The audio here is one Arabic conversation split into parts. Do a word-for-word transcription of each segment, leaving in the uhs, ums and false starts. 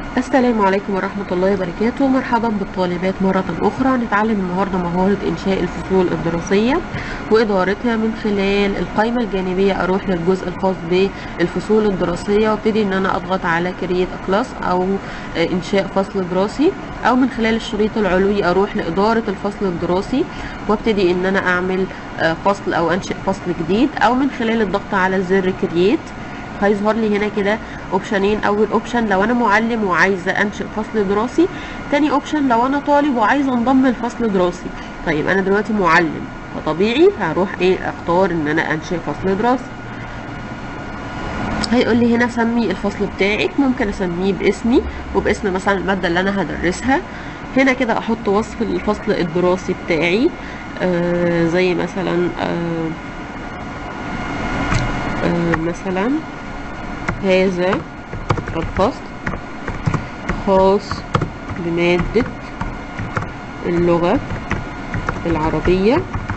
السلام عليكم ورحمة الله وبركاته. مرحبا بالطالبات مرة أخرى. نتعلم النهاردة مهارة إنشاء الفصول الدراسية وإدارتها من خلال القائمة الجانبية. أروح للجزء الخاص بالفصول الدراسية وابتدي إن أنا أضغط على Create a Class أو إنشاء فصل دراسي، أو من خلال الشريط العلوي أروح لإدارة الفصل الدراسي وابتدي إن أنا أعمل فصل أو أنشئ فصل جديد، أو من خلال الضغط على زر Create. هيظهر لي هنا كده اوبشنين. اول اوبشن لو انا معلم وعايزه انشئ فصل دراسي، تاني اوبشن لو انا طالب وعايزه انضم لفصل دراسي. طيب انا دلوقتي معلم، فطبيعي هروح ايه اختار ان انا انشئ فصل دراسي. هيقول لي هنا سمي الفصل بتاعك، ممكن اسميه باسمي وباسم مثلا الماده اللي انا هدرسها. هنا كده احط وصف الفصل الدراسي بتاعي، آه زي مثلا آه آه مثلا هذا الفصل خاص بمادة اللغة العربية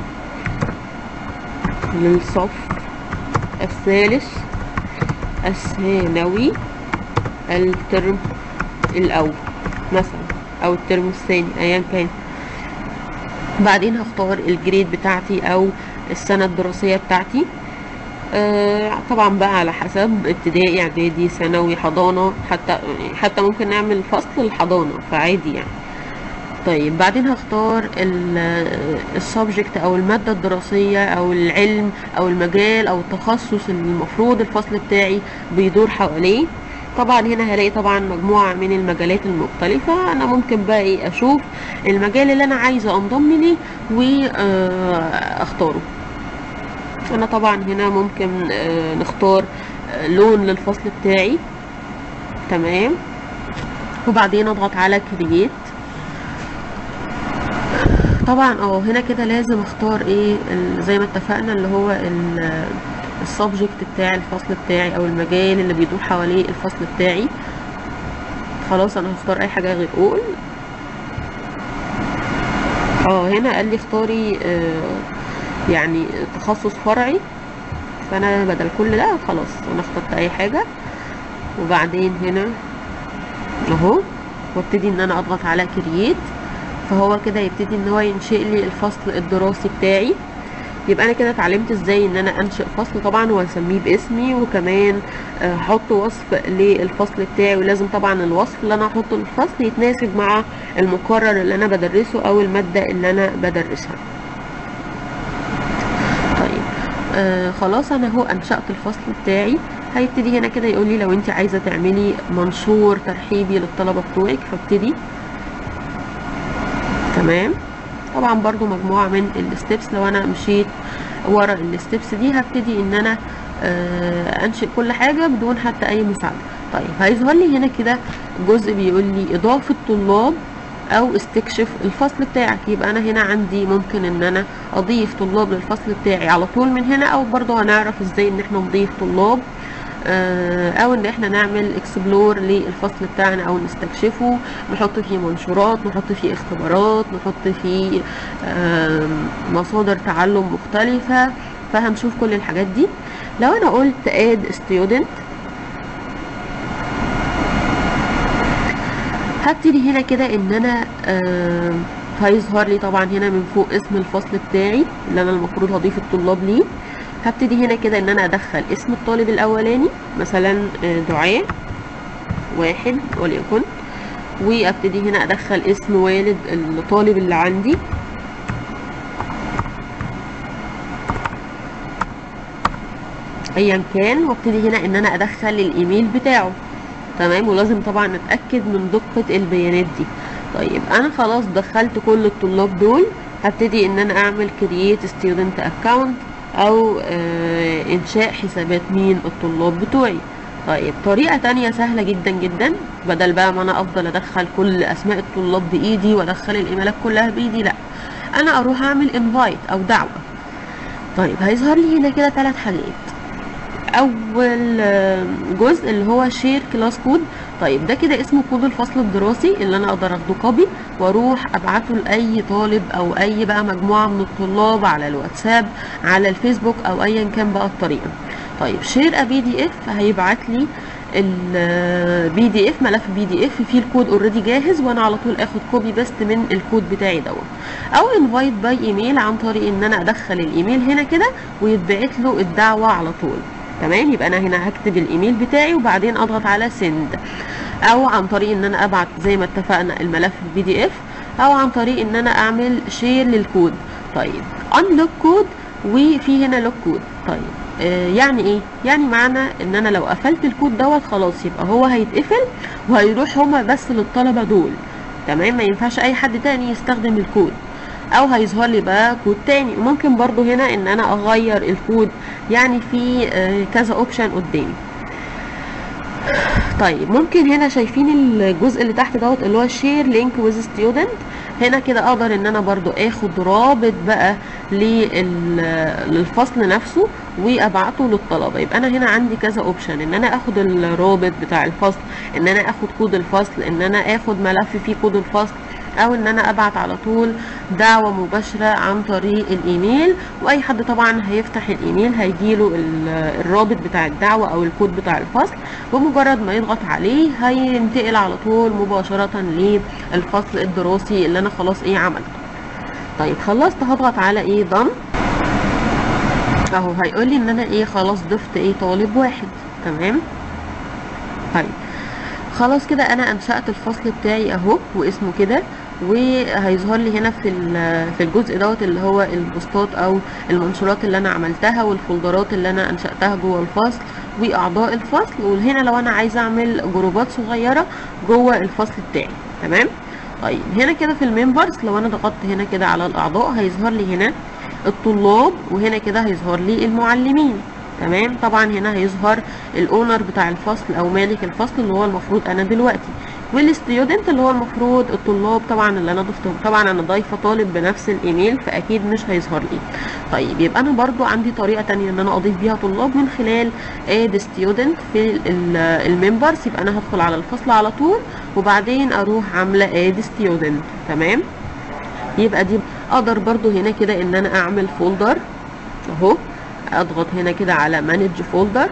للصف الثالث الثانوي الترم الأول مثلا، أو الترم الثاني أيا كان. بعدين هختار الجريد بتاعتي أو السنة الدراسية بتاعتي. آه طبعا بقى على حسب ابتدائي اعدادي ثانوي حضانه، حتى حتى ممكن نعمل فصل الحضانه فعادي يعني. طيب بعدين هختار السبجكت او الماده الدراسيه او العلم او المجال او التخصص اللي المفروض الفصل بتاعي بيدور حواليه. طبعا هنا هلاقي طبعا مجموعه من المجالات المختلفه. انا ممكن بقى ايه اشوف المجال اللي انا عايزه انضم ليه واختاره. انا طبعا هنا ممكن نختار لون للفصل بتاعي، تمام، وبعدين اضغط على كرييت. طبعا اه هنا كده لازم اختار ايه زي ما اتفقنا اللي هو السبجكت بتاع الفصل بتاعي او المجال اللي بيدور حواليه الفصل بتاعي. خلاص انا هختار اي حاجه غير اول. اه هنا قال لي اختاري آه يعني تخصص فرعي، فانا بدل كل ده خلاص انا اخترت اي حاجه. وبعدين هنا اهو وابتدي ان انا اضغط على كرييت، فهو كده يبتدي ان هو ينشئ لي الفصل الدراسي بتاعي. يبقى انا كده اتعلمت ازاي ان انا انشئ فصل طبعا واسميه باسمي، وكمان هحط وصف للفصل بتاعي، ولازم طبعا الوصف اللي انا هحطه للفصل يتناسب مع المقرر اللي انا بدرسه او الماده اللي انا بدرسها. آه خلاص انا اهو انشأت الفصل بتاعي. هيبتدي هنا كده يقول لي لو انت عايزه تعملي منشور ترحيبي للطلبه بتوعك فابتدي، تمام. طبعا برضو مجموعه من الستبس، لو انا مشيت ورا الستبس دي هبتدي ان انا آه انشئ كل حاجه بدون حتى اي مساعده. طيب هيظهر لي هنا كده جزء بيقول لي اضافه طلاب او استكشف الفصل بتاعك. يبقى انا هنا عندي ممكن ان انا اضيف طلاب للفصل بتاعي على طول من هنا، او برضو هنعرف ازاي ان احنا نضيف طلاب او ان احنا نعمل اكسبلور للفصل بتاعنا او نستكشفه، نحط فيه منشورات، نحط فيه اختبارات، نحط فيه مصادر تعلم مختلفة. فهنشوف كل الحاجات دي. لو انا قلت add student هبتدي هنا كده ان انا آه هيظهر لي طبعا هنا من فوق اسم الفصل بتاعي اللي انا المفروض هضيف الطلاب ليه. هبتدي هنا كده ان انا ادخل اسم الطالب الاولاني مثلا دعاء واحد وليكن، وابتدي هنا ادخل اسم والد الطالب اللي عندي، ايا كان، وابتدي هنا ان انا ادخل الايميل بتاعه، تمام. ولازم طبعا نتاكد من دقه البيانات دي. طيب انا خلاص دخلت كل الطلاب دول. هبتدي ان انا اعمل create student account او آه انشاء حسابات مين الطلاب بتوعي. طيب طريقه تانية سهله جدا جدا، بدل بقى ما انا افضل ادخل كل اسماء الطلاب بايدي وادخل الايميلات كلها بايدي، لا انا اروح اعمل invite او دعوه. طيب هيظهر لي هنا كده ثلاث حاجات. اول جزء اللي هو شير كلاس كود. طيب ده كده اسمه كود الفصل الدراسي اللي انا اقدر اخده كوبي واروح ابعته لاي طالب او اي بقى مجموعه من الطلاب على الواتساب على الفيسبوك او ايا كان بقى الطريقه. طيب شير ا بي دي اف هيبعت لي البي دي اف، ملف بي دي اف فيه الكود اوريدي جاهز، وانا على طول اخد كوبي بيست من الكود بتاعي دوت. او انفايت باي ايميل، عن طريق ان انا ادخل الايميل هنا كده ويتبعت له الدعوه على طول. تمام، يبقى انا هنا هكتب الايميل بتاعي وبعدين اضغط على سند، او عن طريق ان انا ابعت زي ما اتفقنا الملف البي دي اف، او عن طريق ان انا اعمل شير للكود. طيب انلوك كود، وفي هنا لوك كود. طيب آه يعني ايه؟ يعني معنى ان انا لو قفلت الكود دوت خلاص يبقى هو هيتقفل وهيروح هما بس للطلبه دول. تمام، ما ينفعش اي حد تاني يستخدم الكود، او هيظهر لي بقى كود تاني. ممكن برضو هنا ان انا اغير الكود، يعني في آه كذا اوبشن قدامي. طيب ممكن هنا شايفين الجزء اللي تحت دوت اللي هو شير لينك ويز ستودنت، هنا كده اقدر ان انا برضو اخد رابط بقى للفصل نفسه وابعته للطلبه. يبقى انا هنا عندي كذا اوبشن، ان انا اخد الرابط بتاع الفصل، ان انا اخد كود الفصل، ان انا اخد ملف فيه كود الفصل، او ان انا ابعت على طول دعوه مباشره عن طريق الايميل. واي حد طبعا هيفتح الايميل هيجيله الرابط بتاع الدعوه او الكود بتاع الفصل، بمجرد ما يضغط عليه هينتقل على طول مباشره للفصل الدراسي اللي انا خلاص ايه عملته. طيب خلصت، هضغط على ايه ضم، اهو هيقول لي ان انا ايه خلاص ضفت ايه طالب واحد. تمام، طيب خلاص كده انا انشأت الفصل بتاعي اهو واسمه كده، وهيظهر لي هنا في في الجزء دوت اللي هو البوستات او المنشورات اللي انا عملتها والفولدرات اللي انا انشأتها جوه الفصل واعضاء الفصل. وهنا لو انا عايزه اعمل جروبات صغيره جوه الفصل بتاعي. تمام، طيب هنا كده في الممبرز لو انا ضغطت هنا كده على الاعضاء هيظهر لي هنا الطلاب، وهنا كده هيظهر لي المعلمين. تمام، طبعا هنا هيظهر الاونر بتاع الفصل او مالك الفصل اللي هو المفروض انا دلوقتي، والستودنت اللي هو المفروض الطلاب طبعا اللي انا ضفتهم. طبعا انا ضايفه طالب بنفس الايميل فاكيد مش هيظهر لي. طيب يبقى انا برضو عندي طريقه تانية ان انا اضيف بيها طلاب من خلال اد ستودنت في الممبرز. يبقى انا هدخل على الفصل على طول وبعدين اروح عامله اد ستودنت. تمام، يبقى دي اقدر برضو هنا كده ان انا اعمل فولدر اهو، اضغط هنا كده على مانج فولدر،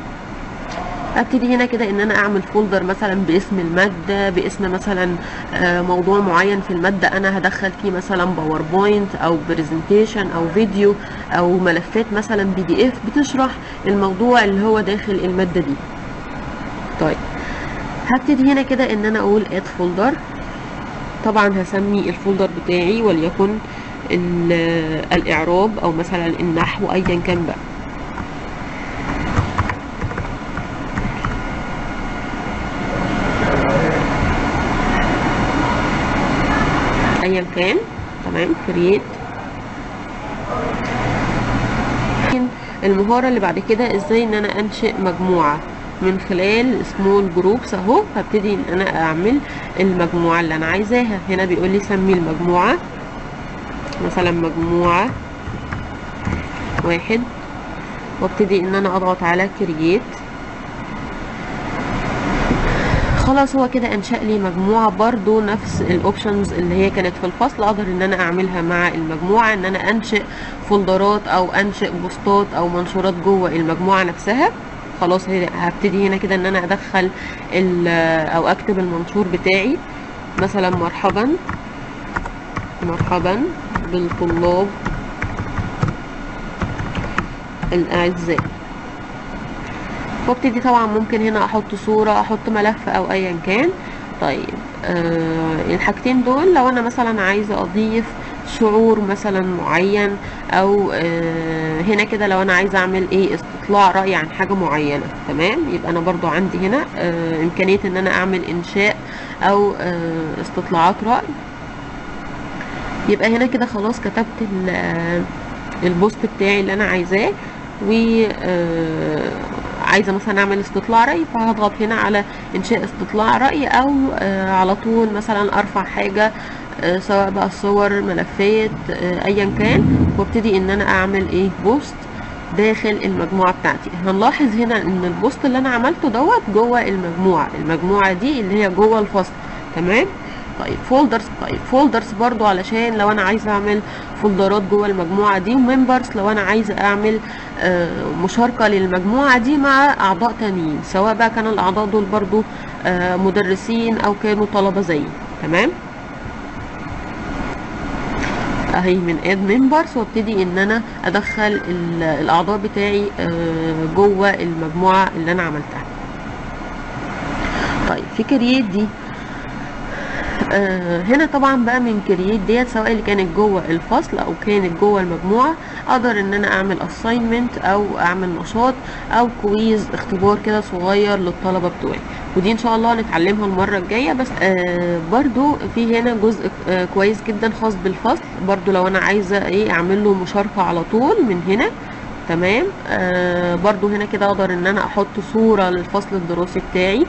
ابتدي هنا كده ان انا اعمل فولدر مثلا باسم الماده، باسم مثلا موضوع معين في الماده انا هدخل فيه مثلا باوربوينت او برزنتيشن او فيديو او ملفات مثلا بي دي اف بتشرح الموضوع اللي هو داخل الماده دي. طيب هبتدي هنا كده ان انا اقول اد فولدر، طبعا هسمي الفولدر بتاعي وليكن الاعراب او مثلا النحو ايا كان بقى. ايا كان. تمام، كرييت. المهارة اللي بعد كده ازاي ان انا انشئ مجموعة من خلال سمول جروبس اهو. هبتدي ان انا اعمل المجموعة اللي انا عايزاها. هنا بيقول لي سمي المجموعة مثلا مجموعة واحد، وابتدي ان انا اضغط على كرييت. خلاص هو كده انشأ لي مجموعة، برضو نفس الاوبشنز اللي هي كانت في الفصل اقدر ان انا اعملها مع المجموعة، ان انا انشئ فولدرات او انشئ بوستات او منشورات جوه المجموعة نفسها. خلاص هبتدي هنا كده ان انا ادخل او اكتب المنشور بتاعي مثلا مرحبا مرحبا بالطلاب الاعزاء، وابتدي طبعا ممكن هنا احط صورة، احط ملف او ايا كان. طيب آه الحاجتين دول لو انا مثلا عايزة اضيف شعور مثلا معين، او آه هنا كده لو انا عايزة اعمل ايه استطلاع رأي عن حاجة معينة. تمام، يبقى انا برضو عندي هنا آه امكانية ان انا اعمل انشاء او آه استطلاعات رأي. يبقى هنا كده خلاص كتبت البوست بتاعي اللي انا عايزاه، و آه عايزه مثلا اعمل استطلاع راي، فهضغط هنا على انشاء استطلاع راي، او آه على طول مثلا ارفع حاجه آه سواء بقى صور ملفات آه ايا كان، وابتدي ان انا اعمل ايه بوست داخل المجموعه بتاعتي. هنلاحظ هنا ان البوست اللي انا عملته دوت جوه المجموعه المجموعه دي اللي هي جوه الفصل. تمام، طيب فولدرز، طيب فولدرز برضو علشان لو انا عايزه اعمل فولدرات جوه المجموعه دي، وممبرز لو انا عايزه اعمل آه مشاركه للمجموعه دي مع اعضاء تانيين، سواء بقى كان الاعضاء دول برضو آه مدرسين او كانوا طلبه زيي. تمام، اهي من اد ممبرز، وابتدي ان انا ادخل الاعضاء بتاعي آه جوه المجموعه اللي انا عملتها. طيب في كرييت دي، آه هنا طبعا بقى من كرييت ديت، سواء اللي كانت جوه الفصل او كانت جوه المجموعه، اقدر ان انا اعمل اساينمنت او اعمل نشاط او كويز، اختبار كده صغير للطلبه بتوعي، ودي ان شاء الله هنتعلمها المره الجايه. بس آه برضو في هنا جزء آه كويس جدا خاص بالفصل، برضو لو انا عايزه ايه اعمل له مشاركه على طول من هنا. تمام، آه برضو هنا كده اقدر ان انا احط صوره للفصل الدراسي بتاعي،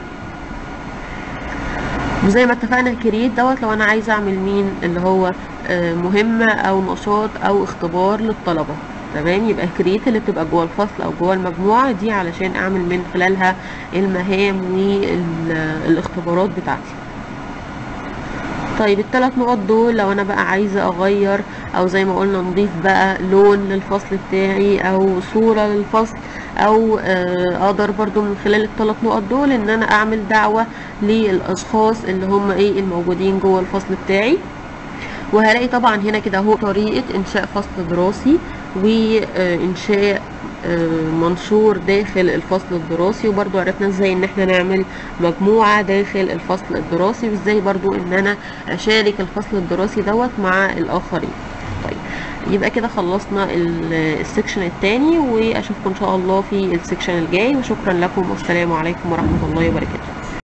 وزي ما اتفقنا كرييت دوت لو انا عايزه اعمل مين اللي هو مهمه او نشاط او اختبار للطلبه. تمام، يبقى كرييت اللي بتبقى جوه الفصل او جوه المجموعه دي علشان اعمل من خلالها المهام والاختبارات بتاعتي. طيب الثلاث نقط دول لو انا بقى عايزه اغير، او زي ما قلنا نضيف بقى لون للفصل بتاعي او صوره للفصل، او اقدر برضو من خلال الثلاث نقط دول ان انا اعمل دعوه للاشخاص اللي هم ايه الموجودين جوه الفصل بتاعي. وهلاقي طبعا هنا كده اهو طريقه انشاء فصل دراسي وانشاء منشور داخل الفصل الدراسي، وبرضو عرفنا ازاي ان احنا نعمل مجموعة داخل الفصل الدراسي، وازاي برضو ان انا اشارك الفصل الدراسي دوت مع الاخرين. طيب يبقى كده خلصنا السكشن الثاني، واشوفكم ان شاء الله في السكشن الجاي، وشكرا لكم والسلام عليكم ورحمة الله وبركاته.